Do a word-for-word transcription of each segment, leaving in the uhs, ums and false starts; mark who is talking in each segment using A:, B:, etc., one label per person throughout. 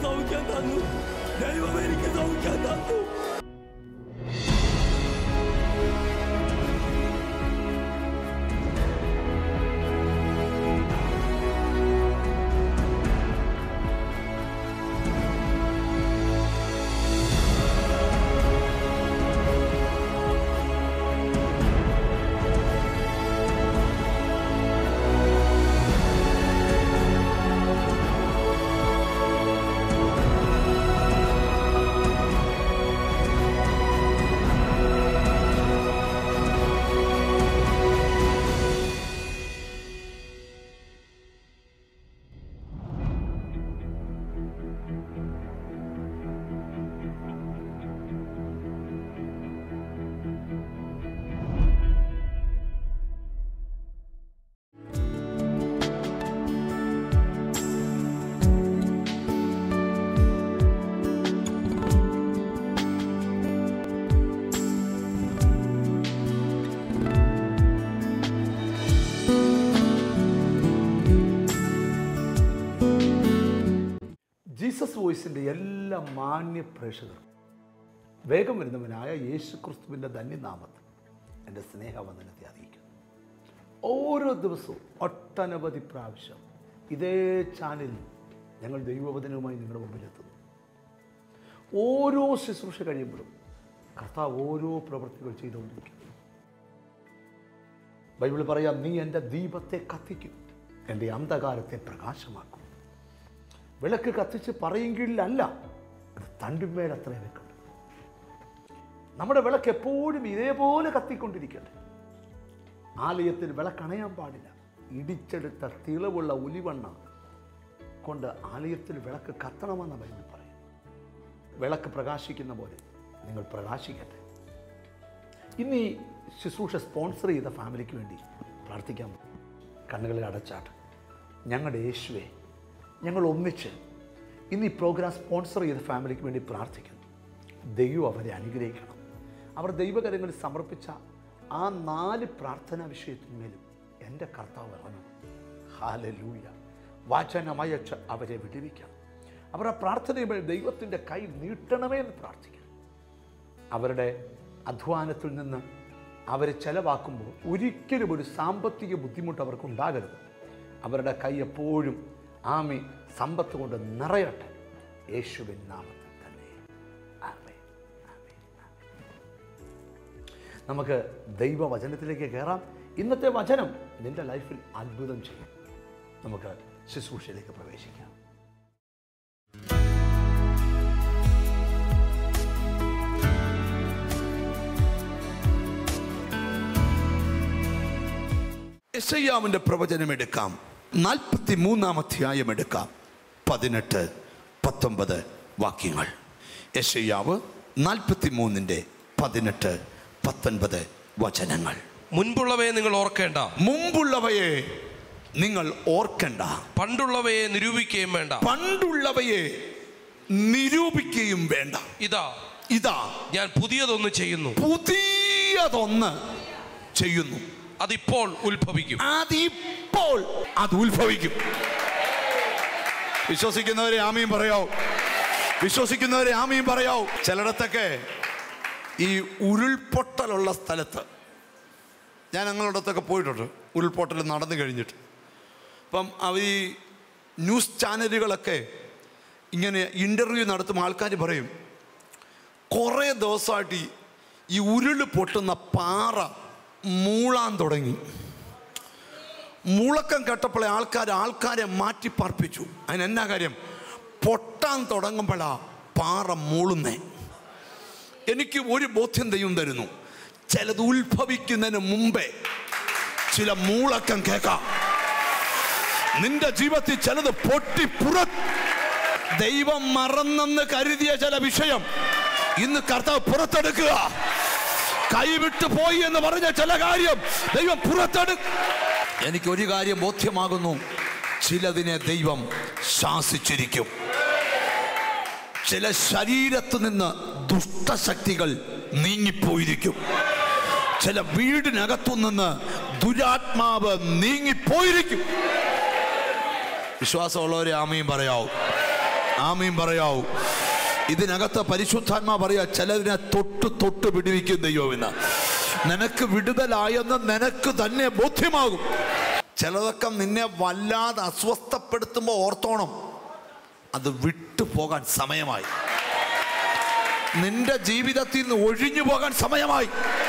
A: സൗഖ്യം തന്നു. ദൈവം എനിക്ക് സൗഖ്യം തന്നു. ജീസസ് വോയിസിൻ്റെ എല്ലാ മാന്യ പ്രേക്ഷകർക്കും വേഗം വരുന്നവനായ യേശു ക്രിസ്തുവിൻ്റെ ധന്യനാമത്തിൽ എൻ്റെ സ്നേഹവന്ദനത്തെ അറിയിക്കുന്നു. ഓരോ ദിവസവും ഒട്ടനവധി പ്രാവശ്യം ഇതേ ചാനലിൽ ഞങ്ങൾ ദൈവവചനവുമായി നിങ്ങളുടെ മുമ്പിലെത്തുന്നു. ഓരോ ശുശ്രൂഷ കഴിയുമ്പോഴും കർത്താവ് ഓരോ പ്രവൃത്തികൾ ചെയ്തുകൊണ്ടിരിക്കുന്നു. ബൈബിൾ പറയാം, നീ എൻ്റെ ദീപത്തെ കത്തിക്കും, എൻ്റെ അന്ധകാരത്തെ പ്രകാശമാക്കും. വിളക്ക് കത്തിച്ച് പറയുകയില്ലല്ല, അത് തണ്ടുമേൽ അത്ര വെക്കട്ടെ. നമ്മുടെ വിളക്ക് എപ്പോഴും ഇതേപോലെ കത്തിക്കൊണ്ടിരിക്കട്ടെ. ആലയത്തിൽ വിളക്കണയാൻ പാടില്ല. ഇടിച്ചെടുത്ത തിളവുള്ള ഒലിവെണ്ണ കൊണ്ട് ആലയത്തിൽ വിളക്ക് കത്തണമെന്ന ബൈബിൾ പറയും. വിളക്ക് പ്രകാശിക്കുന്ന പോലെ നിങ്ങൾ പ്രകാശിക്കട്ടെ. ഇന്ന് ഈ ശുശ്രൂഷ സ്പോൺസർ ചെയ്ത ഫാമിലിക്ക് വേണ്ടി പ്രാർത്ഥിക്കാൻ കണ്ണുകളിൽ അടച്ചാട്ട്. ഞങ്ങളുടെ യേശുവേ, ഞങ്ങൾ ഒന്നിച്ച് ഇന്ന് ഈ പ്രോഗ്രാം സ്പോൺസർ ചെയ്ത ഫാമിലിക്ക് വേണ്ടി പ്രാർത്ഥിക്കുന്നു. ദൈവം അവരെ അനുഗ്രഹിക്കണം. അവർ ദൈവകരങ്ങളിൽ സമർപ്പിച്ച ആ നാല് പ്രാർത്ഥനാ വിഷയത്തിന്മേലും എൻ്റെ കർത്താവ് ഇറങ്ങണം. ഹല്ലേലൂയ. വചനമയച്ച് അവരെ വിടുവിക്കണം. അവർ ആ പ്രാർത്ഥനയുമായി ദൈവത്തിൻ്റെ കൈ നീട്ടണമേ എന്ന് പ്രാർത്ഥിക്കണം. അവരുടെ അധ്വാനത്തിൽ നിന്ന് അവരെ ചെലവാക്കുമ്പോൾ ഒരിക്കലും ഒരു സാമ്പത്തിക ബുദ്ധിമുട്ട് അവർക്കുണ്ടാകരുത്. അവരുടെ കൈ എപ്പോഴും ആമി സമ്പത്ത് കൊണ്ട് നിറയട്ടെ, യേശുവിൻ നാമത്തിൽ തന്നെ. ആമേൻ, ആമേൻ, ആമേൻ. നമുക്ക് ദൈവവചനത്തിലേക്ക് കയറാം. ഇന്നത്തെ വചനം നിന്റെ ലൈഫിൽ അത്ഭുതം ചെയ്യും. നമുക്ക് ശുശ്രൂഷയിലേക്ക് പ്രവേശിക്കാം. യെശയ്യാവിന്റെ പ്രവചനം എടുക്കാം. നാൽപ്പത്തി മൂന്നാം അധ്യായം എടുക്കാം. പതിനെട്ട് പത്തൊമ്പത് വാക്യങ്ങൾ. യെശയ്യാവ് നാൽപ്പത്തി മൂന്നിൻ്റെ പതിനെട്ട് പത്തൊൻപത് വചനങ്ങൾ.
B: മുൻപുള്ളവയെ നിങ്ങൾ ഓർക്കേണ്ട,
A: മുമ്പുള്ളവയെ നിങ്ങൾ ഓർക്കേണ്ട,
B: പണ്ടുള്ളവയെ നിരൂപിക്കുകയും വേണ്ട,
A: പണ്ടുള്ളവയെ നിരൂപിക്കുകയും വേണ്ട.
B: ഇതാ
A: ഇതാ
B: ഞാൻ പുതിയതൊന്ന് ചെയ്യുന്നു,
A: പുതിയതൊന്ന് ചെയ്യുന്നു.
B: അതിപ്പോൾ ഉത്ഭവിക്കും,
A: അതിപ്പോൾ അത് ഉത്ഭവിക്കും. വിശ്വസിക്കുന്നവരെ ആമീൻ പറയാവൂ. വിശ്വസിക്കുന്നവരെ ആമീൻ പറയാവൂ. ചിലയിടത്തൊക്കെ ഈ ഉരുൾപൊട്ടലുള്ള സ്ഥലത്ത് ഞാൻ ഞങ്ങളിടത്തൊക്കെ പോയിട്ടുണ്ട്. ഉരുൾപൊട്ടൽ നടന്നു കഴിഞ്ഞിട്ട് അപ്പം അവർ ഈ ന്യൂസ് ചാനലുകളൊക്കെ ഇങ്ങനെ ഇൻ്റർവ്യൂ നടത്തുമ്പോൾ ആൾക്കാർ പറയും, കുറേ ദിവസമായിട്ട് ഈ ഉരുൾ പൊട്ടുന്ന പാറ മൂളാൻ തുടങ്ങി. മുളക്കം കേട്ടപ്പോഴേ ആൾക്കാർ ആൾക്കാരെ മാറ്റി പാർപ്പിച്ചു. അതിനെന്നാ കാര്യം? പൊട്ടാൻ തുടങ്ങുമ്പോഴാ പാറ മൂളുന്നേ. എനിക്ക് ഒരു ബോധ്യം ദൈവം തരുന്നു, ചിലത് ഉത്ഭവിക്കുന്നതിന് മുമ്പേ ചില മൂളക്കം കേൾക്കാം. നിന്റെ ജീവിതത്തിൽ ചിലത് പൊട്ടി പുറ ദൈവം മറന്നെന്ന് കരുതിയ ചില വിഷയം ഇന്ന് കർത്താവ് പുറത്തെടുക്കുക. കൈവിട്ടു പോയി എന്ന് പറഞ്ഞ ചില കാര്യം ദൈവം പുറത്തെടു. എനിക്കൊരു കാര്യം ബോധ്യമാകുന്നു, ചിലതിനെ ദൈവം ശാസിച്ചിരിക്കും. ചില ശരീരത്തു നിന്ന് ദുഷ്ടശക്തികൾ നീങ്ങിപ്പോയിരിക്കും. ചില വീടിനകത്തു നിന്ന് ദുരാത്മാവ് നീങ്ങിപ്പോയിരിക്കും. വിശ്വാസമുള്ളവരെ ആമേൻ പറയാവൂ.
C: ആമീൻ പറയാവൂ. ഇതിനകത്ത് പരിശുദ്ധാത്മാ പറയാ, ചിലതിനെ തൊട്ട് തൊട്ട് വിടുവിക്കും ദൈവമെന്ന്. നിനക്ക് വിടുതലായെന്ന് നിനക്ക് തന്നെ ബോധ്യമാകും. ചിലതൊക്കെ നിന്നെ വല്ലാതെ അസ്വസ്ഥപ്പെടുത്തുമ്പോൾ ഓർത്തോണം, അത് വിട്ടു പോകാൻ സമയമായി. നിന്റെ ജീവിതത്തിൽ നിന്ന് ഒഴിഞ്ഞു പോകാൻ സമയമായി.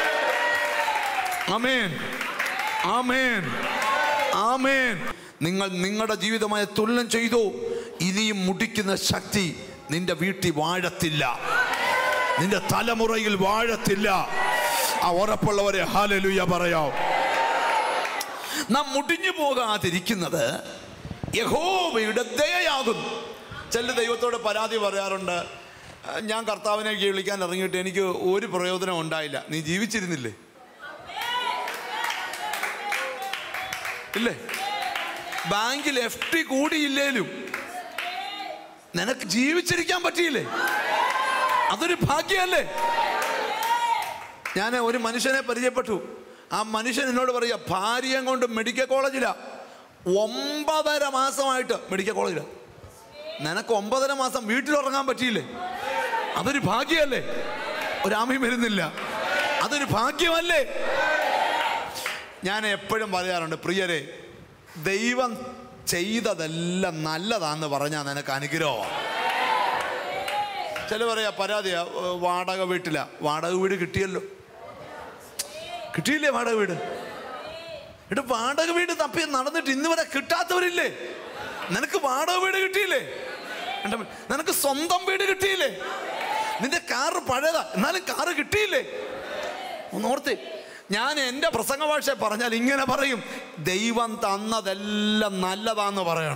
C: ആമേൻ, ആമേൻ, ആമേൻ. നിങ്ങൾ നിങ്ങളുടെ ജീവിതമായ തുലനം ചെയ്തു. ഇനിയും മുടിക്കുന്ന ശക്തി നിന്റെ വീട്ടിൽ വാഴത്തില്ല, നിന്റെ തലമുറയിൽ വാഴത്തില്ല. ആ ഉറപ്പുള്ളവരെ ഹല്ലേലൂയ പറയാം. നാം മുടിഞ്ഞു പോകാതിരിക്കുന്നത് യഹോവയുടെ ദയയാകുന്നു. ചില ദൈവത്തോട് പരാതി പറയാറുണ്ട്, ഞാൻ കർത്താവിനെ വിളിക്കാൻ ഇറങ്ങിയിട്ട് എനിക്ക് ഒരു പ്രയോജനം ഉണ്ടായില്ല. നീ ജീവിച്ചിരുന്നില്ലേ? ഇല്ലേ? ബാങ്കിൽ എഫ് ടി കൂടിയില്ലേലും നിനക്ക് ജീവിച്ചിരിക്കാൻ പറ്റിയില്ലേ? അതൊരു ഭാഗ്യമല്ലേ? ഞാൻ ഒരു മനുഷ്യനെ പരിചയപ്പെട്ടു. ആ മനുഷ്യൻ എന്നോട് പറയുക, ഭാര്യയെ കൊണ്ട് മെഡിക്കൽ കോളേജിലാ, ഒമ്പതര മാസമായിട്ട് മെഡിക്കൽ കോളേജിലാ. നിനക്ക് ഒമ്പതര മാസം വീട്ടിലുറങ്ങാൻ പറ്റിയില്ലേ? അതൊരു ഭാഗ്യമല്ലേ? ഒരാമയും വരുന്നില്ല. അതൊരു ഭാഗ്യമല്ലേ? ഞാൻ എപ്പോഴും പറയാറുണ്ട്, പ്രിയരെ, ദൈവം ചെയ്തതെല്ലാം നല്ലതാന്ന് പറഞ്ഞാൽ നിനക്ക് അനുഗ്രഹമാണ്. ചില പറയാ പരാതിയാ, വാടക വീട്ടില. വാടക വീട് കിട്ടിയല്ലോ. കിട്ടിയില്ലേ വാടക വീട്? ഇവിടെ വാടക വീട് തപ്പി നടന്നിട്ട് ഇന്ന് വരെ കിട്ടാത്തവരില്ലേ? നിനക്ക് വാടക വീട് കിട്ടിയില്ലേ? നിനക്ക് സ്വന്തം വീട് കിട്ടിയില്ലേ? നിന്റെ കാറ് പഴയതാ, എന്നാലും കാറ് കിട്ടിയില്ലേ? ഒന്ന് ഓർത്തേ. ഞാൻ എൻ്റെ പ്രസംഗ ഭാഷ പറഞ്ഞാൽ ഇങ്ങനെ പറയും, ദൈവം തന്നതെല്ലാം നല്ലതാന്ന് പറയണം.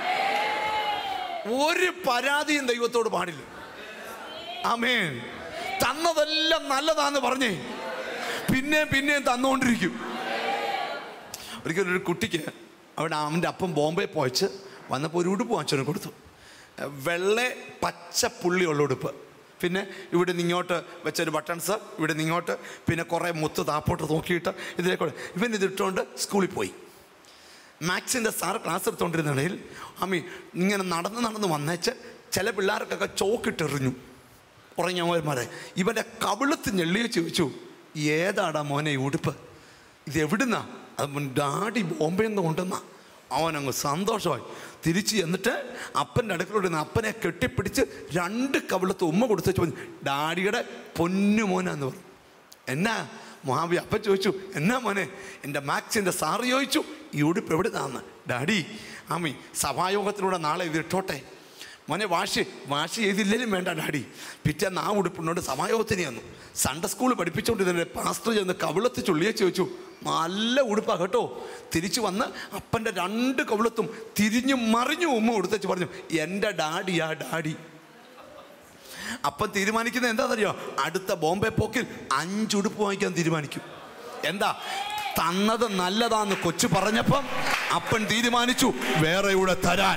C: ഒരു പരാതിയും ദൈവത്തോട് പാടില്ല. ആമേൻ. തന്നതെല്ലാം നല്ലതാന്ന് പറഞ്ഞേ പിന്നെയും പിന്നെയും തന്നുകൊണ്ടിരിക്കും. ഒരിക്കലും ഒരു കുട്ടിക്ക് അവിടെ അവൻ്റെ അപ്പം ബോംബെ പോയിച്ച് വന്നപ്പോൾ ഒരു ഉടുപ്പ് വാങ്ങിച്ചു കൊടുത്തു. വെള്ള പച്ച പുള്ളിയുള്ള ഉടുപ്പ്. പിന്നെ ഇവിടെ നിങ്ങോട്ട് വെച്ചൊരു ബട്ടൺസ്, ഇവിടെ നിങ്ങോട്ട്, പിന്നെ കുറേ മുത്ത് താപ്പോട്ട് നോക്കിയിട്ട് ഇതിലേക്കൂടെ ഇവൻ ഇതിട്ടുകൊണ്ട് സ്കൂളിൽ പോയി. മാത്സിൻ്റെ സാർ ക്ലാസ് എടുത്തുകൊണ്ടിരുന്നിടയിൽ അമ്മി ഇങ്ങനെ നടന്ന് നടന്ന് വന്നേച്ച് ചില പിള്ളേർക്കൊക്കെ ചോക്കിട്ടെറിഞ്ഞു. ഉറങ്ങിയവന്മാരെ ഇവൻ്റെ കവിളത്ത് ഞെള്ളിയെ ചോദിച്ചു, ഏതാടാ മോനെ ഈ ഉടുപ്പ്? ഇത് എവിടുന്നാ? അത് ഡാഡി ബോംബെ നിന്ന് കൊണ്ടുവന്ന. അവനങ്ങ് സന്തോഷമായി. തിരിച്ച് എന്നിട്ട് അപ്പൻ്റെ അടുക്കളോട് നിന്ന് അപ്പനെ കെട്ടിപ്പിടിച്ച് രണ്ട് കവിളത്ത് ഉമ്മ കൊടുത്ത് ചോദിച്ചു, ഡാഡിയുടെ പൊന്നു മോനാന്ന് പറഞ്ഞു. എന്നാ മഹാവി? അപ്പൻ ചോദിച്ചു, എന്നാ മോനെ? എൻ്റെ മാത്സിൻ്റെ സാറ് ചോദിച്ചു, ഈ ഉടുപ്പ് എവിടുന്നാന്ന്? ഡാഡി, ആമി സഭായോഗത്തിലൂടെ നാളെ ഇത് ഇട്ടോട്ടെ. മോനെ വാഷ് വാഷ് ചെയ്തില്ലേലും വേണ്ട ഡാഡി. പിറ്റേന്ന് ആ ഉടുപ്പിനോട് സമായോഗത്തിന് വന്നു. സൺഡേ സ്കൂൾ പഠിപ്പിച്ചുകൊണ്ടിരുന്ന പാസ്റ്റർ ചെന്ന് കവിളത്ത് ചുള്ളിയെ ചോദിച്ചു, നല്ല ഉടുപ്പാ കേട്ടോ. തിരിച്ചു വന്ന് അപ്പൻ്റെ രണ്ട് കവിളത്തും തിരിഞ്ഞു മറിഞ്ഞു ഉമ്മ കൊടുത്തേച്ച് പറഞ്ഞു, എൻ്റെ ഡാഡിയാ ഡാഡി. അപ്പം തീരുമാനിക്കുന്നത് എന്താണെന്നറിയോ? അടുത്ത ബോംബെ പോക്കിൽ അഞ്ചുടുപ്പ് വാങ്ങിക്കാൻ തീരുമാനിക്കും. എന്താ? തന്നത് നല്ലതാന്ന് കൊച്ചു പറഞ്ഞപ്പം അപ്പൻ തീരുമാനിച്ചു വേറെ ഇവിടെ തരാൻ.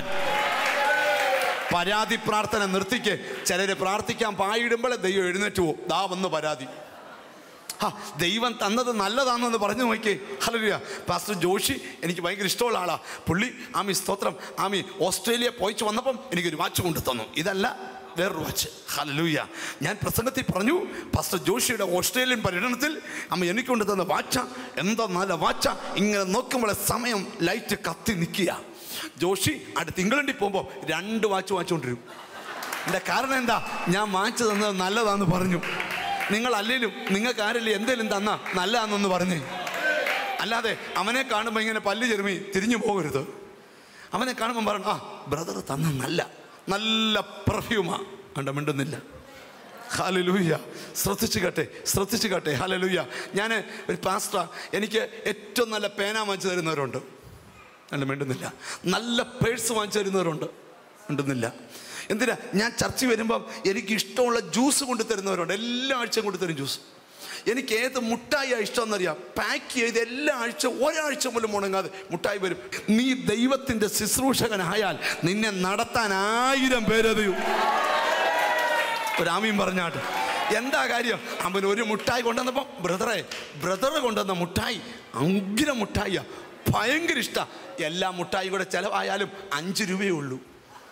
C: പരാതി പ്രാർത്ഥന നിർത്തിക്ക്. ചിലര് പ്രാർത്ഥിക്കാൻ പായിടുമ്പോഴേ ദൈവം എഴുന്നേറ്റ് പോവും. ദാ വന്ന് പരാതി. ആ ദൈവം തന്നത് നല്ലതാണെന്ന് പറഞ്ഞു നോക്കിയേ. ഹല്ലേലൂയ. പാസ്റ്റർ ജോഷി എനിക്ക് ഭയങ്കര ഇഷ്ടമുള്ള ആളാ. പുള്ളി ആമി സ്തോത്രം ആമി ഓസ്ട്രേലിയ പോയിച്ച് വന്നപ്പം എനിക്കൊരു വാച്ച് കൊണ്ടു തന്നു. ഇതല്ല, വേറൊരു വാച്ച്. ഹല്ലേലൂയ. ഞാൻ പ്രസംഗത്തിൽ പറഞ്ഞു, പാസ്റ്റർ ജോഷിയുടെ ഓസ്ട്രേലിയൻ പര്യടനത്തിൽ അമ്മ എനിക്ക് കൊണ്ടു തന്ന വാച്ച എന്താ നല്ല വാച്ച. ഇങ്ങനെ നോക്കുമ്പോഴേ സമയം ലൈറ്റ് കത്തി നിൽക്കുക. ജോഷി അടുത്ത് ഇംഗ്ലണ്ടിൽ പോകുമ്പോൾ രണ്ട് വാച്ച് വാങ്ങിച്ചുകൊണ്ടിരും. എൻ്റെ കാരണം എന്താ? ഞാൻ വാങ്ങിച്ചു തന്നത് നല്ലതാന്ന് പറഞ്ഞു. നിങ്ങൾ അല്ലേലും നിങ്ങൾക്ക് ആരെങ്കിലും എന്തെങ്കിലും തന്നാ നല്ലതാണെന്ന് പറഞ്ഞേ. അല്ലാതെ അവനെ കാണുമ്പോൾ ഇങ്ങനെ പല്ല് ചെറുമി തിരിഞ്ഞു പോകരുത്. അവനെ കാണുമ്പോൾ പറഞ്ഞു, ആ ബ്രദർ തന്ന നല്ല നല്ല പെർഫ്യൂമാ. കണ്ട മിണ്ടുന്നില്ല. ഹല്ലേലൂയ. ശ്രദ്ധിച്ചു കേട്ടെ, ശ്രദ്ധിച്ചു കേട്ടെ. ഹല്ലേലൂയ. ഞാൻ ഒരു പാസ്റ്റർ, എനിക്ക് ഏറ്റവും നല്ല പേന വാങ്ങിച്ചു തരുന്നവരുണ്ട്. അല്ല മിണ്ടുന്നില്ല. നല്ല പേഴ്സ് വാങ്ങിച്ചു തരുന്നവരുണ്ട്. മിണ്ടുന്നില്ല. എന്തിനാ? ഞാൻ ചർച്ച വരുമ്പം എനിക്ക് ഇഷ്ടമുള്ള ജ്യൂസ് കൊണ്ടു തരുന്നവരുണ്ട്. എല്ലാ ആഴ്ചയും കൊണ്ടു തരും ജ്യൂസ്. എനിക്ക് ഏത് മുട്ടായിയാണ് ഇഷ്ടമെന്നറിയാം. പാക്ക് ചെയ്ത് എല്ലാ ആഴ്ച ഒരാഴ്ച പോലും മുടങ്ങാതെ മുട്ടായി വരും. നീ ദൈവത്തിൻ്റെ ശുശ്രൂഷകനായാൽ നിന്നെ നടത്താൻ ആയിരം പേരറിയും. ഒരാമീൻ പറഞ്ഞാട്ട് എന്താ കാര്യം? അവൻ ഒരു മുട്ടായി കൊണ്ടുവന്നപ്പം ബ്രദറെ ബ്രദർ കൊണ്ടുവന്ന മുട്ടായി അഗ്ര മുട്ടായിയാ, ഭയങ്കര ഇഷ്ടമാണ്. എല്ലാ മുട്ടായി കൂടെ ചിലവായാലും അഞ്ച് രൂപയേ ഉള്ളൂ.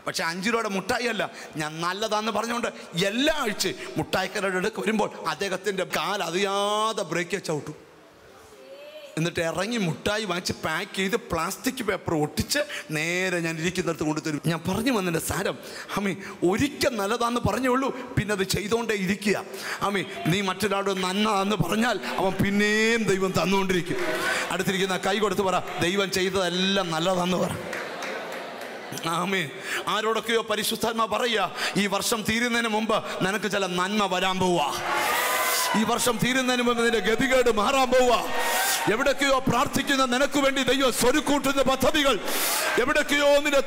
C: പക്ഷെ അഞ്ച് രൂപയുടെ മുട്ടായി അല്ല, ഞാൻ നല്ലതാന്ന് പറഞ്ഞുകൊണ്ട് എല്ലാ ആഴ്ച മുട്ടായിക്കാരുടെ അടുക്ക് വരുമ്പോൾ അദ്ദേഹത്തിൻ്റെ കാൽ അറിയാതെ ബ്രേക്ക് ചവിട്ടും. എന്നിട്ട് ഇറങ്ങി മുട്ടായി വാങ്ങിച്ച് പാക്ക് ചെയ്ത് പ്ലാസ്റ്റിക് പേപ്പർ ഒട്ടിച്ച് നേരെ ഞാൻ ഇരിക്കുന്നിടത്ത് കൊണ്ടുതരും. ഞാൻ പറഞ്ഞു വന്നതിൻ്റെ സാരം, അമ്മി ഒരിക്കൽ നല്ലതാന്ന് പറഞ്ഞേ ഉള്ളൂ, പിന്നെ അത് ചെയ്തുകൊണ്ടേ ഇരിക്കുക. അമ്മി നീ മറ്റൊരാളോട് നന്നതാന്ന് പറഞ്ഞാൽ അവൻ പിന്നെയും ദൈവം തന്നുകൊണ്ടിരിക്കും. അടുത്തിരിക്കുന്ന കൈ കൊടുത്ത് പറ, ദൈവം ചെയ്തതെല്ലാം നല്ലതാന്ന് പറ. ആമേൻ. ആരോടൊക്കെയോ പരിശുദ്ധാത്മാ പറയുക, ഈ വർഷം തീരുന്നതിന് മുമ്പ് നിനക്ക് ചില നന്മ വരാൻ പോവാ. ഈ വർഷം തീരുന്നതിന് മുമ്പ് നിന്റെ ഗതികേട് മാറാൻ പോവാ. എവിടൊക്കെയോ പ്രാർത്ഥിക്കുന്ന നിനക്ക് വേണ്ടി ദൈവം സ്വരുക്കൂട്ടുന്ന പദ്ധതികൾ, എവിടൊക്കെയോ നിന്റെ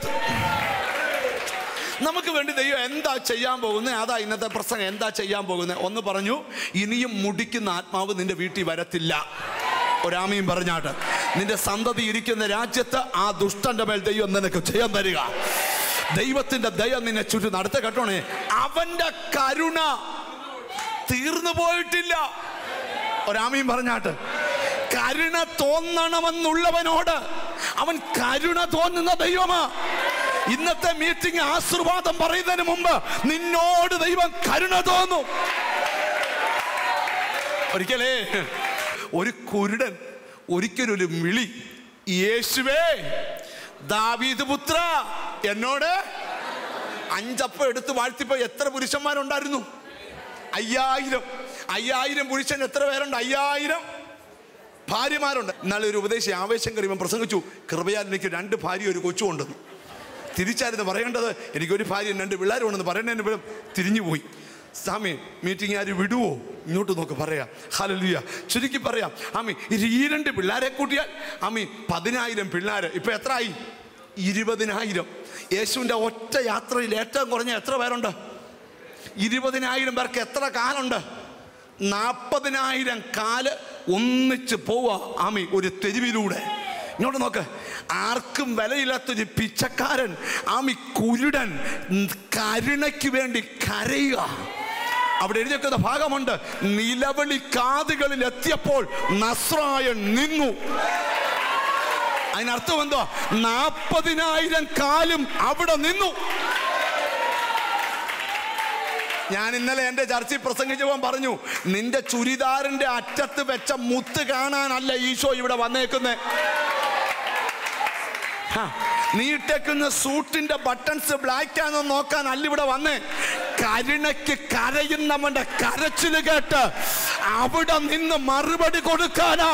C: നമുക്ക് വേണ്ടി ദൈവം എന്താ ചെയ്യാൻ പോകുന്നത്? അതാ ഇന്നത്തെ പ്രസംഗം. എന്താ ചെയ്യാൻ പോകുന്നത്? ഒന്ന് പറഞ്ഞു, ഇനിയും മുടിക്കുന്ന ആത്മാവ് നിന്റെ വീട്ടിൽ വരത്തില്ല. ഒരാമയും പറഞ്ഞാട്ട് നിന്റെ സന്തതി ഇരിക്കുന്ന രാജ്യത്ത് ആ ദുഷ്ടന്റെ മേൽ ദൈവം നിനക്ക് ചെയ്യാൻ തരിക. ദൈവത്തിന്റെ ദയ നിന്നെ ചുറ്റും നടത്ത. കേട്ടോണേ, അവന്റെ കരുണ തീർന്നു പോയിട്ടില്ല. ഒരാമയും പറഞ്ഞാട്ട് കരുണ തോന്നണമെന്നുള്ളവനോട് അവൻ കരുണ തോന്നുന്ന ദൈവമാ. ഇന്നത്തെ മീറ്റിംഗ് ആശീർവാദം പറയുന്നതിന് മുമ്പ് നിന്നോട് ദൈവം കരുണ തോന്നും. ഒരിക്കലേ ഒരു കുരുടൻ ഒരിക്കലൊരു വിളി, യേശുവേ ദാവീദ് പുത്ര എന്നോട്. അഞ്ചപ്പം എടുത്ത് വാഴ്ത്തിപ്പോ എത്ര പുരുഷന്മാരുണ്ടായിരുന്നു? അയ്യായിരം. അയ്യായിരം പുരുഷൻ എത്ര പേരുണ്ട്? അയ്യായിരം ഭാര്യമാരുണ്ട്. എന്നാലും ഒരു ഉപദേശി ആവേശം കറിയുമ്പോൾ പ്രസംഗിച്ചു, കൃപയാൽ എനിക്ക് രണ്ട് ഭാര്യ ഒരു കൊച്ചു ഉണ്ടെന്ന്. തിരിച്ചായിരുന്നു പറയേണ്ടത്, എനിക്കൊരു ഭാര്യ രണ്ട് പിള്ളേരും ഉണ്ടെന്ന് പറയേണ്ടതിന് പോലും തിരിഞ്ഞുപോയി. സ്വാമി മീറ്റിംഗ് ആര് വിടുവോ? ഇങ്ങോട്ട് നോക്ക് പറയാം. ഹല്ലേലൂയ. ചുരുക്കി പറയാം, ആമി ഈ രണ്ട് പിള്ളേരെ കൂട്ടിയാൽ ആമി പതിനായിരം പിള്ളേർ. ഇപ്പൊ എത്ര ആയി? ഇരുപതിനായിരം. യേശുവിൻ്റെ ഒറ്റ യാത്രയിൽ ഏറ്റവും കുറഞ്ഞ എത്ര പേരുണ്ട്? ഇരുപതിനായിരം പേർക്ക് എത്ര കാലുണ്ട്? നാൽപ്പതിനായിരം കാല് ഒന്നിച്ച് പോവാ ആമി ഒരു തെരുവിലൂടെ. ഇങ്ങോട്ട് നോക്ക്, ആർക്കും വിലയില്ലാത്തൊരു പിച്ചക്കാരൻ ആമി കുരുടൻ കരുണയ്ക്ക് വേണ്ടി കരയുക. അവിടെ എഴുതിയിരിക്കുന്ന ഭാഗമുണ്ട്, നിലവിളി കാതുകളിൽ എത്തിയപ്പോൾ നസ്രായൻ നിന്നു. അതിനർത്ഥം എന്തോ? നാൽപ്പതിനായിരം കാലും അവിടെ നിന്നു. ഞാൻ ഇന്നലെ എൻ്റെ ചർച്ചയിൽ പ്രസംഗിച്ചപ്പോൾ പറഞ്ഞു, നിന്റെ ചുരിദാറിന്റെ അറ്റത്ത് വെച്ച മുത്ത് കാണാനല്ല ഈശോ ഇവിടെ വന്നേക്കുന്നേ. നീ ഇട്ടേക്കുന്ന സൂട്ടിന്റെ ബട്ടൺസ് ബ്ലാക്ക് ആണെന്ന് നോക്കാൻ അല്ല ഇവിടെ വന്നേ. കരുണയ്ക്ക് കരയുന്നവന്റെ കരച്ചില് കേട്ട് അവിടെ നിന്ന് മറുപടി കൊടുക്കാനാ.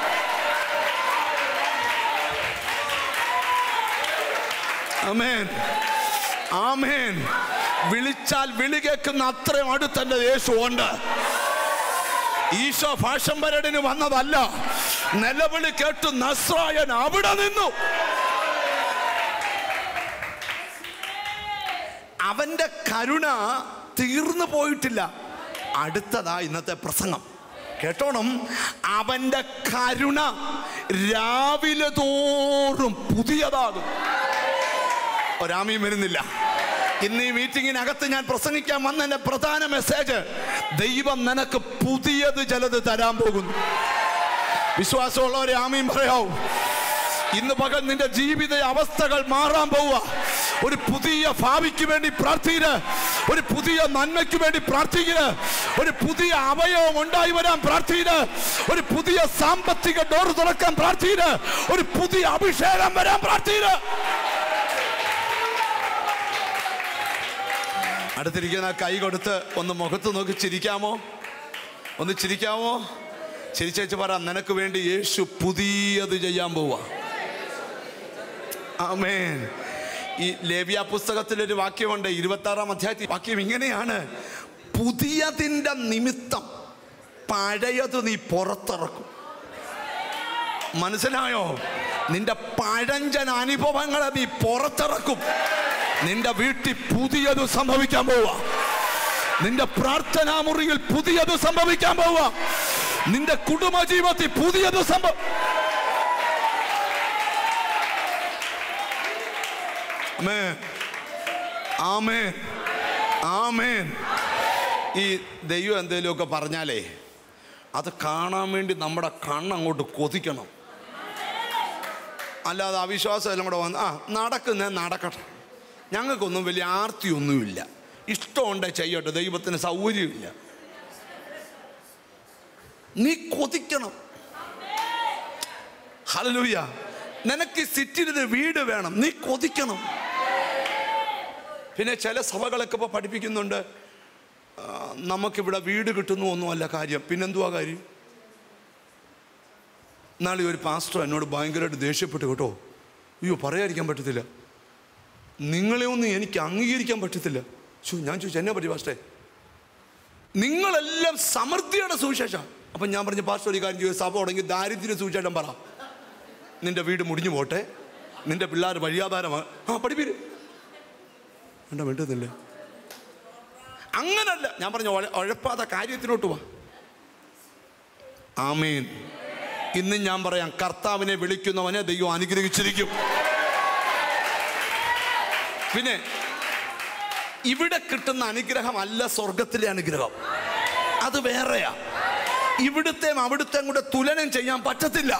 C: ആമേൻ, ആമേൻ. വിളിച്ചാൽ വിളി കേൾക്കുന്ന അത്രയും അടുത്ത് എൻ്റെ യേശു ഉണ്ട്. ഈശോ ഫാഷൻ പരേഡിന് വന്നതല്ല. നിലവിളി കേട്ട് നസ്രായൻ അവിടെ നിന്നു. അവന്റെ കരുണ തീർന്നു പോയിട്ടില്ല. അടുത്തതാ ഇന്നത്തെ പ്രസംഗം. കേട്ടോണം, അവന്റെ കരുണ രാവിലെ തോറും പുതിയതാകും. ഒരാമയും വരുന്നില്ല. ഇന്ന് ഈ മീറ്റിങ്ങിനകത്ത് ഞാൻ പ്രസംഗിക്കാൻ വന്നതിന്റെ പ്രധാന മെസ്സേജ്, ദൈവം നിനക്ക് പുതിയത് ചിലത് തരാൻ പോകുന്നു. വിശ്വാസമുള്ളവരെ ആമീൻ പറയാവൂ. ഇന്ന് പകൽ നിന്റെ ജീവിത അവസ്ഥകൾ മാറാൻ പോവുക. ഒരു പുതിയ ഭാവിക്ക് വേണ്ടി പ്രാർത്ഥിക്കുക. ഒരു പുതിയ നന്മയ്ക്ക് വേണ്ടി പ്രാർത്ഥിക്കുക. ഒരു പുതിയ അവയവം ഉണ്ടായി വരാൻ പ്രാർത്ഥിക്കുക. ഒരു പുതിയ സാമ്പത്തിക ഡോർ തുറക്കാൻ പ്രാർത്ഥിക്കുക. ഒരു പുതിയ അഭിഷേകം വരാൻ പ്രാർത്ഥിക്കുക. അടുത്തിരിക്കുന്ന കൈ കൊടുത്ത് ഒന്ന് മുഖത്ത് നോക്കി ചിരിക്കാമോ? ഒന്ന് ചിരിക്കാമോ? ചിരിച്ചേച്ച് പറ, നിനക്ക് വേണ്ടി യേശു പുതിയത് ചെയ്യാൻ പോവാ. ആമേൻ. ഈ ലേവ്യ പുസ്തകത്തിലൊരു വാക്യമുണ്ട്, ഇരുപത്തി ആറാം അധ്യായത്തിൽ വാക്യം ഇങ്ങനെയാണ്, പുതിയതിൻ്റെ നിമിത്തം പഴയത് നീ പുറത്തിറക്കും. മനസ്സിലായോ? നിന്റെ പഴഞ്ചൻ അനുഭവങ്ങളെ നീ പുറത്തിറക്കും. നിന്റെ വീട്ടിൽ പുതിയത് സംഭവിക്കാൻ പോവാ. നിന്റെ പ്രാർത്ഥനാ മുറിയിൽ പുതിയത് സംഭവിക്കാൻ പോവാ. നിന്റെ കുടുംബജീവിതത്തിൽ പുതിയത് സംഭവം. ആമേൻ, ആമേൻ, ആമേൻ. ഈ ദൈവം എന്തെങ്കിലുമൊക്കെ പറഞ്ഞാലേ അത് കാണാൻ വേണ്ടി നമ്മുടെ കണ്ണങ്ങോട്ട് കൊതിക്കണം. അല്ലാതെ അവിശ്വാസം എല്ലാം കൂടെ വന്ന് ആ നടക്കുന്നേ നടക്കട്ടെ, ഞങ്ങൾക്കൊന്നും വലിയ ആർത്തിയൊന്നുമില്ല. ഇഷ്ടമുണ്ടേ ചെയ്യട്ടെ, ദൈവത്തിന് സൗകര്യമില്ല. നീ കൊതിക്കണം. ഹല്ലേലൂയ. നിനക്ക് സിറ്റിയിൽ വീട് വേണം, നീ കൊതിക്കണം. പിന്നെ ചില സഭകളൊക്കെ ഇപ്പോൾ പഠിപ്പിക്കുന്നുണ്ട്, നമുക്കിവിടെ വീട് കിട്ടുന്നു ഒന്നുമല്ല കാര്യം, പിന്നെന്തുവാ കാര്യം? നാളെ ഒരു പാസ്റ്റർ എന്നോട് ഭയങ്കരമായിട്ട് ദേഷ്യപ്പെട്ടു കേട്ടോ. അയ്യോ, പറയാതിരിക്കാൻ പറ്റത്തില്ല, നിങ്ങളെ ഒന്നും എനിക്ക് അംഗീകരിക്കാൻ പറ്റത്തില്ല. ചോ ഞാൻ ചോദിച്ചു, എന്നെ പറ്റി പാസ്റ്റേ? നിങ്ങളെല്ലാം സമൃദ്ധിയുടെ സുവിശേഷം. അപ്പം ഞാൻ പറഞ്ഞു, പാസ്റ്റർ ഒരു കാര്യം ചെയ്യും, സഭ തുടങ്ങി ദാരിദ്ര്യ സുവിശേഷം പറ. നിന്റെ വീട് മുടിഞ്ഞു പോട്ടെ, നിന്റെ പിള്ളേർ വഴിയാധാരമാണ്. ആ പഠിപ്പീര് വേണ്ട, വേണ്ടതില്ല. അങ്ങനല്ല ഞാൻ പറഞ്ഞു, ഉഴപ്പാത്ത കാര്യത്തിലോട്ട് വാ. ആമേൻ. ഇന്ന് ഞാൻ പറയാം, കർത്താവിനെ വിളിക്കുന്നവനെ ദൈവം അനുഗ്രഹിച്ചിരിക്കും. പിന്നെ ഇവിടെ കിട്ടുന്ന അനുഗ്രഹമല്ല സ്വർഗത്തിലെ അനുഗ്രഹം, അത് വേറെയാ. ഇവിടുത്തെ അവിടുത്തെ കൂടെ തുലനം ചെയ്യാൻ പറ്റത്തില്ല.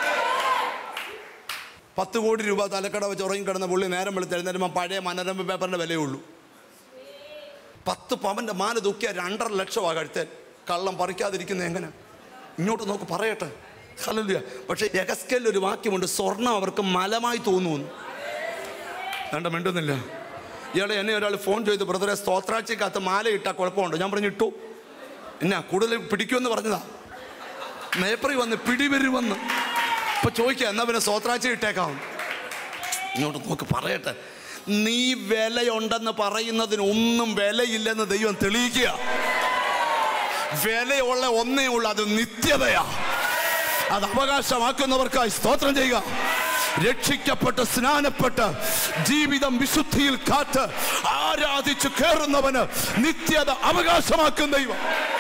C: പത്ത് കോടി രൂപ തലക്കട വെച്ച് ഉറങ്ങിക്കിടന്ന പുള്ളി നേരം വെളുത്തെഴുന്നേരുമ്പോൾ പഴയ മനോരമ പേപ്പറിൻ്റെ വിലയുള്ളൂ. പത്ത് പവൻ്റെ മാല തൂക്കിയ രണ്ടര ലക്ഷമാണ് കഴുത്തേൽ. കള്ളം പറിക്കാതിരിക്കുന്ന എങ്ങനെ? ഇങ്ങോട്ട് നോക്ക്, പറയട്ടെ. ഹല്ലേലൂയ. പക്ഷേ യഹസ്കേലിൽ ഒരു വാക്യമുണ്ട്, സ്വർണം അവർക്ക് മലമായി തോന്നുന്നു. വേണ്ട, മിണ്ടുന്നില്ല. ഇയാളെ എന്നെ ഒരാൾ ഫോൺ ചെയ്ത്, ബ്രദറെ സ്തോത്രാഴ്ചക്കകത്ത് മാല ഇട്ടാൽ കുഴപ്പമുണ്ടോ? ഞാൻ പറഞ്ഞു, ഇട്ടു. എന്നാ കൂടുതൽ പിടിക്കുമെന്ന് പറഞ്ഞതാ. മേപ്പറി വന്ന് പിടിവരി വന്ന് ഇപ്പൊ ചോദിക്കുക, എന്നാ പിന്നെ സ്തോത്രാഴ്ച ഇട്ടേക്കാം. ഇങ്ങോട്ട് നോക്ക്, പറയട്ടെ. നീ വിലയുണ്ടെന്ന് പറയുന്നതിന് ഒന്നും വിലയില്ലെന്ന് ദൈവം തെളിയിക്കുക. വിലയുള്ള ഒന്നേ ഉള്ളൂ, അത് നിത്യതയാ. അത് അവകാശമാക്കുന്നവർക്കായി സ്തോത്രം ചെയ്യുക. രക്ഷിക്കപ്പെട്ട് സ്നാനപ്പെട്ട് ജീവിതം വിശുദ്ധിയിൽ കാത്ത് ആരാധിച്ച് കയറുന്നവന് നിത്യത അവകാശമാക്കും ദൈവം.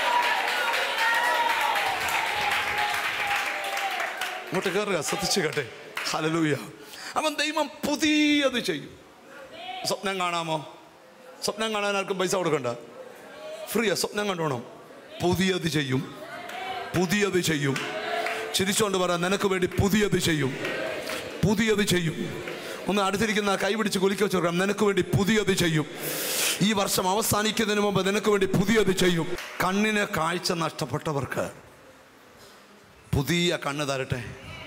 C: ഇങ്ങോട്ട് കയറുക, ശ്രദ്ധിച്ചു കേട്ടെ. ഹല്ലേലൂയ. അവൻ ദൈവം പുതിയത് ചെയ്യും. സ്വപ്നം കാണാമോ? സ്വപ്നം കാണാൻ ആർക്കും പൈസ കൊടുക്കണ്ട, ഫ്രീയാ. സ്വപ്നം കണ്ടോണം. പുതിയത് ചെയ്യും, പുതിയത് ചെയ്യും. ചിരിച്ചോണ്ട് പറ, നിനക്ക് വേണ്ടി പുതിയത് ചെയ്യും, പുതിയത് ചെയ്യും. ഒന്ന് അടുത്തിരിക്കുന്ന കൈ പിടിച്ച് കുലുക്കി വെച്ച് കൊടുക്കാം, നിനക്ക് വേണ്ടി പുതിയത് ചെയ്യും. ഈ വർഷം അവസാനിക്കുന്നതിന് മുമ്പ് നിനക്ക് വേണ്ടി പുതിയത് ചെയ്യും. കണ്ണിന് കാഴ്ച നഷ്ടപ്പെട്ടവർക്ക് പുതിയ കണ്ണ് തരട്ടെ.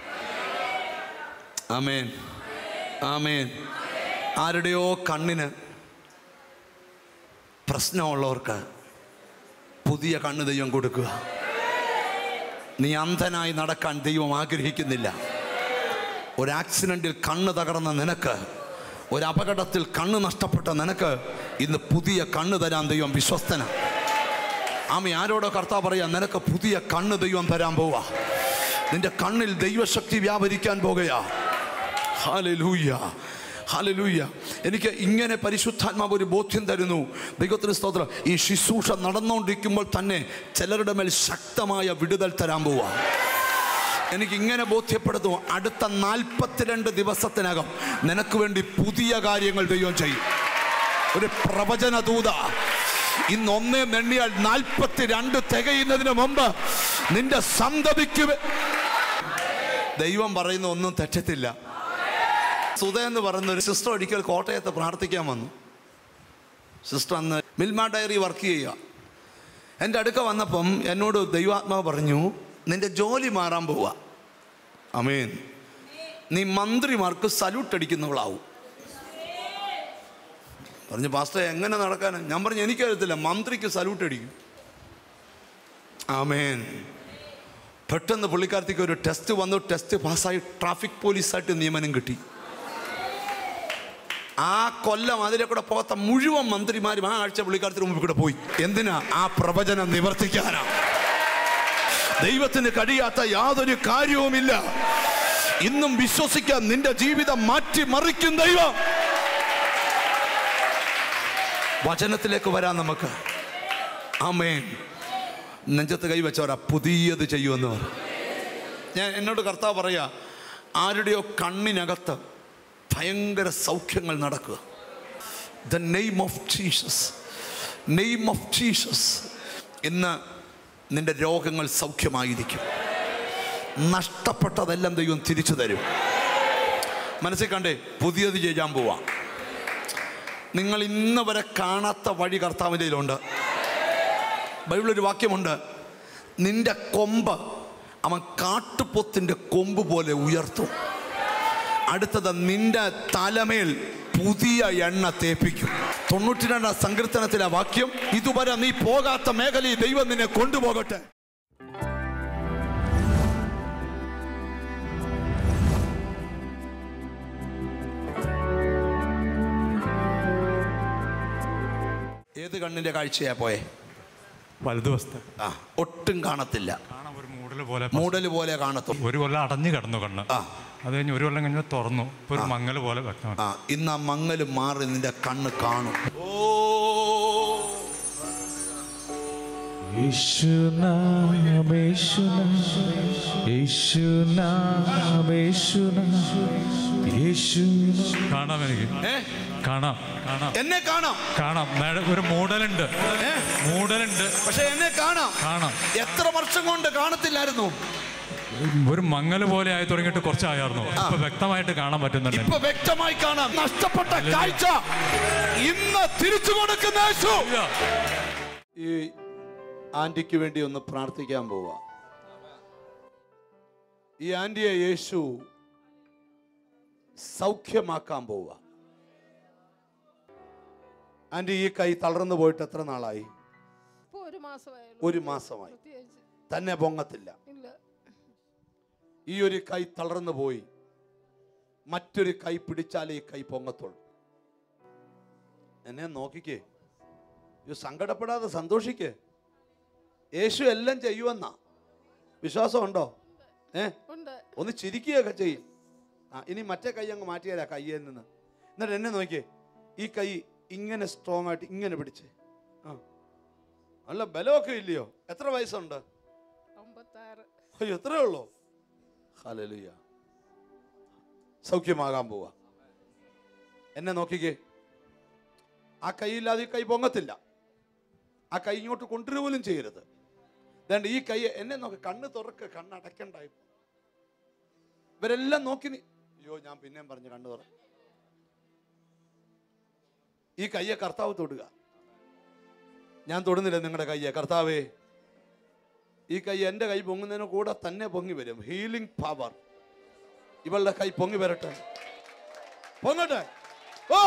C: ആമേൻ, ആമേൻ. ആരുടെയോ കണ്ണിന് പ്രശ്നമുള്ളവർക്ക് പുതിയ കണ്ണ് ദൈവം കൊടുക്കുക. നീ അന്ധനായി നടക്കാൻ ദൈവം ആഗ്രഹിക്കുന്നില്ല. ഒരു ആക്സിഡൻറ്റിൽ കണ്ണ് തകർന്ന നിനക്ക്, ഒരു അപകടത്തിൽ കണ്ണ് നഷ്ടപ്പെട്ട നിനക്ക് ഇന്ന് പുതിയ കണ്ണ് തരാൻ ദൈവം വിശ്വസ്തന. ആമേ. ആരോടോ കർത്താവ് പറയാ, നിനക്ക് പുതിയ കണ്ണ് ദൈവം തരാൻ പോവാ. നിന്റെ കണ്ണിൽ ദൈവശക്തി വ്യാപരിക്കാൻ പോകുകയാ. Hallelujah, hallelujah. എനിക്ക് ഇങ്ങനെ പരിശുദ്ധാത്മാവ് ഒരു ബോധ്യം തരുന്നു. ദൈവത്തിന് സ്തോത്രം. ഈ ശുശ്രൂഷ നടന്നുകൊണ്ടിരിക്കുമ്പോൾ തന്നെ ചിലരുടെ മേൽ ശക്തമായ വിടുതൽ തരാൻ പോവാ. എനിക്കിങ്ങനെ ബോധ്യപ്പെടുത്തുന്നു, അടുത്ത നാൽപ്പത്തിരണ്ട് ദിവസത്തിനകം നിനക്ക് വേണ്ടി പുതിയ കാര്യങ്ങൾ ദൈവം ചെയ്യും. ഒരു പ്രവചന ദൂത ഇന്ന് ഒന്നേ നെണ്ണിയാൽ നാൽപ്പത്തിരണ്ട് തികയുന്നതിന് മുമ്പ് നിന്റെ സന്തതിക്ക് ദൈവം പറയുന്ന ഒന്നും തെറ്റത്തില്ല. സുധ എന്ന് പറയുന്ന ഒരു സിസ്റ്റർ ഒരിക്കൽ കോട്ടയത്ത് പ്രാർത്ഥിക്കാൻ വന്നു. സിസ്റ്റർ അന്ന് മിൽമ ഡയറി വർക്ക് ചെയ്യുക. എൻ്റെ അടുക്ക വന്നപ്പം എന്നോട് ദൈവാത്മാവ് പറഞ്ഞു, നിന്റെ ജോലി മാറാൻ പോവുക. ആമേൻ. നീ മന്ത്രിമാർക്ക് സല്യൂട്ട് അടിക്കുന്നവളാവും. പറഞ്ഞു, പാസ്റ്റർ എങ്ങനെ നടക്കാനാണ്? ഞാൻ പറഞ്ഞു, എനിക്കറിയത്തില്ല, മന്ത്രിക്ക് സല്യൂട്ട് അടിക്കും. ആമേൻ. പെട്ടെന്ന് പുള്ളിക്കാരത്തേക്ക് ഒരു ടെസ്റ്റ് വന്നു. ടെസ്റ്റ് പാസ്സായി ട്രാഫിക് പോലീസായിട്ട് നിയമനം കിട്ടി. ആ കൊല്ലം അതിലെ കൂടെ പോകാത്ത മുഴുവൻ മന്ത്രിമാരും ആ ആഴ്ച പുള്ളിക്കാരത്തിന് മുമ്പിൽ കൂടെ പോയി. എന്തിനാ? ആ പ്രവചനം നിവർത്തിക്കാനാ. ദൈവത്തിന് കഴിയാത്ത യാതൊരു കാര്യവുമില്ല. ഇന്നും വിശ്വസിക്കാൻ, നിന്റെ ജീവിതം മാറ്റി മറിക്കും ദൈവം. വചനത്തിലേക്ക് വരാൻ നമുക്ക്. ആമേൻ. നെഞ്ചത്ത് കൈവച്ചവരാ പുതിയത് ചെയ്യുമെന്ന് പറ. ഞാൻ എന്നോട് കർത്താവ് പറയാ, ആരുടെയോ കണ്ണിനകത്ത് ഭയങ്കര സൗഖ്യങ്ങൾ നടക്കുക. The name of Jesus, name of Jesus. ഇന്ന് നിന്റെ രോഗങ്ങൾ സൗഖ്യമായിരിക്കും. നഷ്ടപ്പെട്ടതെല്ലാം ദൈവം തിരിച്ചു തരും. മനസ്സിൽ കണ്ടേ, പുതിയത് ചെയ്യാൻ പോവാം. നിങ്ങൾ ഇന്ന് വരെ കാണാത്ത വഴി കർത്താവിൻ്റെ കയ്യിലുണ്ട്. ബൈബിളൊരു വാക്യമുണ്ട്, നിന്റെ കൊമ്പ് അവൻ കാട്ടുപോത്തിൻ്റെ കൊമ്പ് പോലെ ഉയർത്തും. അടുത്തത്, നിന്റെ തലമേൽ പുതിയ എണ്ണ തേപ്പിക്കും. തൊണ്ണൂറ്റി രണ്ടാം സങ്കീർത്തനത്തിലെ വാക്യം, ഇതുവരെ നീ പോകാത്ത മേഖലയിൽ ദൈവം നിന്നെ കൊണ്ടുപോകട്ടെ. ഏത് കണ്ണിന്റെ കാഴ്ചയാ പോയെ?
D: വലതുവശത്ത്.
C: ആ, ഒട്ടും കാണത്തില്ല.
D: മൂടല് പോലെ
C: മൂടല് പോലെ കാണത്തും.
D: ഒരു കൊല്ലം അടഞ്ഞു കിടന്നു കണ്ണ്. ആ, അത് കഴിഞ്ഞ് ഒരു കൊല്ലം കഴിഞ്ഞ് തുറന്നു. ഇപ്പൊ ഒരു മങ്ങല് പോലെ വ്യക്തമാണ്.
C: ആ, ഇന്ന് ആ മങ്ങല് മാറി നിന്റെ കണ്ണ് കാണും. ഓ,
D: കാണാം, എനിക്ക് കാണാം, കാണാം,
C: എന്നെ കാണാം,
D: കാണാം. ഒരു മൂടലുണ്ട്, മൂടലുണ്ട്,
C: പക്ഷെ എന്നെ കാണാം,
D: കാണാം.
C: എത്ര വർഷം കൊണ്ട് കാണത്തില്ലായിരുന്നു?
D: ഒരു മങ്ങല് പോലെ ആയി തുടങ്ങിയിട്ട് കുറച്ചായിരുന്നു. ഇപ്പൊ വ്യക്തമായിട്ട് കാണാൻ പറ്റുന്നുണ്ട്.
C: ഇപ്പൊ വ്യക്തമായി കാണാം. നഷ്ടപ്പെട്ട കാഴ്ച ഇന്ന് തിരിച്ചു കൊടുക്കുന്ന യേശു. ഈ ആന്റിക്ക് വേണ്ടി ഒന്ന് പ്രാർത്ഥിക്കാൻ പോവാ. ഈ ആന്റിയെ യേശു സൗഖ്യമാക്കാൻ പോവാ. ആന്റി, ഈ കൈ തളർന്നു പോയിട്ട് എത്ര നാളായി? ഒരു മാസമായി. തന്നെ പൊങ്ങത്തില്ല. ഈ ഒരു കൈ തളർന്നു പോയി. മറ്റൊരു കൈ പിടിച്ചാലേ ഈ കൈ പൊങ്ങത്തുള്ളൂ. എന്നെ നോക്കിക്കേ, സങ്കടപ്പെടാതെ സന്തോഷിക്കേ. യേശു എല്ലാം ചെയ്യുമെന്നാ വിശ്വാസമുണ്ടോ? ഏ ഒന്ന് ചിരിക്കുകയൊക്കെ ചെയ്യും. ആ, ഇനി മറ്റേ കൈ അങ്ങ് മാറ്റിയാലാ കയ്യിൽ നിന്ന്. എന്നിട്ട് എന്നെ നോക്കിയേ, ഈ കൈ ഇങ്ങനെ സ്ട്രോങ് ആയിട്ട് ഇങ്ങനെ പിടിച്ചേ. ആ, നല്ല ബലമൊക്കെ ഇല്ലയോ? എത്ര വയസ്സുണ്ട്? അയ്യോ, എത്രയേ ഉള്ളൂ? ഹല്ലേലൂയ. സൗഖ്യമാകാൻ പോവാ. എന്നെ നോക്കിക്കേ, ആ കൈയില്ലാതെ ഈ കൈ പൊങ്ങത്തില്ല. ആ കൈ ഇങ്ങോട്ട് കൊണ്ടുവരു പോലും ചെയ്യരുത്. അതുകൊണ്ട് ഈ കൈ എന്നെ നോക്കി, കണ്ണ് തുറക്ക്, കണ്ണടക്കണ്ടായി. ഇവരെല്ലാം നോക്കി. അയ്യോ, ഞാൻ പിന്നെയും പറഞ്ഞു കണ്ണു തുറ. ഈ കയ്യെ കർത്താവ് തൊടുക. ഞാൻ തൊടുന്നില്ല നിങ്ങളുടെ കയ്യെ. കർത്താവേ, ഈ കൈ എൻ്റെ കൈ പൊങ്ങുന്നതിന് കൂടെ തന്നെ പൊങ്ങി വരും. ഹീലിംഗ് പവർ ഇവളുടെ കൈ പൊങ്ങി വരട്ടെ, പൊങ്ങട്ടെ. ഓ,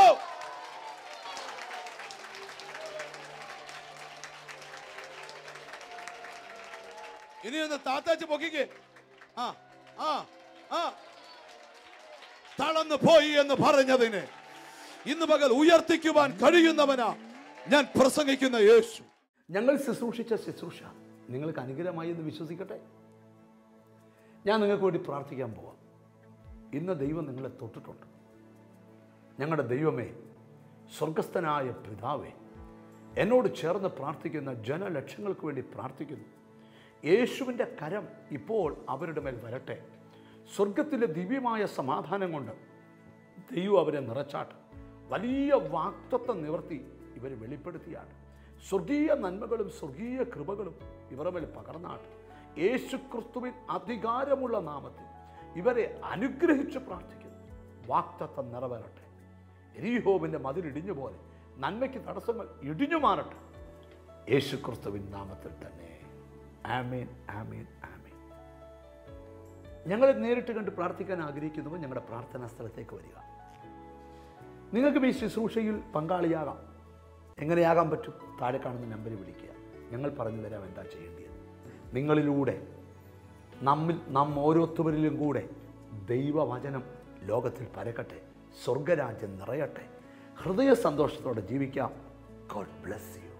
C: ഇനി ഒന്ന് താത്താച്ച് പൊക്കിക്കേ. ആ ആ ആ തളർന്നു പോയി എന്ന് പറഞ്ഞതിന് ഇന്ന് പകൽ ഉയർത്തിക്കുവാൻ കഴിയുന്നവനാ ഞാൻ പ്രസംഗിക്കുന്ന യേശു.
A: ഞങ്ങൾ ശുശ്രൂഷിച്ച ശുശ്രൂഷ നിങ്ങൾക്ക് അനുഗ്രഹമായി എന്ന് വിശ്വസിക്കട്ടെ. ഞാൻ നിങ്ങൾക്ക് വേണ്ടി പ്രാർത്ഥിക്കാൻ പോവാം. ഇന്ന് ദൈവം നിങ്ങളെ തൊട്ടിട്ടുണ്ട്. ഞങ്ങളുടെ ദൈവമേ, സ്വർഗസ്ഥനായ പിതാവേ, എന്നോട് ചേർന്ന് പ്രാർത്ഥിക്കുന്ന ജനലക്ഷങ്ങൾക്ക് വേണ്ടി പ്രാർത്ഥിക്കുന്നു. യേശുവിൻ്റെ കരം ഇപ്പോൾ അവരുടെ മേൽ വരട്ടെ. സ്വർഗത്തിലെ ദിവ്യമായ സമാധാനം കൊണ്ട് ദൈവം അവരെ നിറച്ചാട്ട്. വലിയ വാഗ്ദത്ത നിവർത്തി ഇവർ വെളിപ്പെടുത്തിയാണ്. സ്വർഗീയ നന്മകളും സ്വർഗീയ കൃപകളും ഇവരുടെ മേൽ പകർന്നാട്ട്. യേശു ക്രിസ്തുവിൻ അധികാരമുള്ള നാമത്തിൽ ഇവരെ അനുഗ്രഹിച്ച് പ്രാർത്ഥിക്കുന്നു. വാഗ്ദത്തം നിറവേറട്ടെ. എരീഹോവിൻ്റെ മതിലിടിഞ്ഞു പോലെ നന്മയ്ക്ക് തടസ്സങ്ങൾ ഇടിഞ്ഞു മാറട്ടെ. യേശു ക്രിസ്തുവിൻ നാമത്തിൽ തന്നെ. ആമേൻ, ആമേൻ, ആമേൻ. ഞങ്ങളെ നേരിട്ട് കണ്ട് പ്രാർത്ഥിക്കാൻ ആഗ്രഹിക്കുന്നവർ ഞങ്ങളുടെ പ്രാർത്ഥനാ സ്ഥലത്തേക്ക് വരിക. നിങ്ങൾക്കും ഈ ശുശ്രൂഷയിൽ പങ്കാളിയാകാം. എങ്ങനെയാകാൻ പറ്റും? താഴെ കാണുന്ന നമ്പറിൽ വിളിക്കുക. ഞങ്ങൾ പറഞ്ഞു തരാം എന്താ ചെയ്യേണ്ടത്. നിങ്ങളിലൂടെ നമ്മിൽ നാം ഓരോരുത്തരിലും കൂടെ ദൈവവചനം ലോകത്തിൽ പരക്കട്ടെ. സ്വർഗരാജ്യം നിറയട്ടെ. ഹൃദയ സന്തോഷത്തോടെ ജീവിക്കാം. God bless U.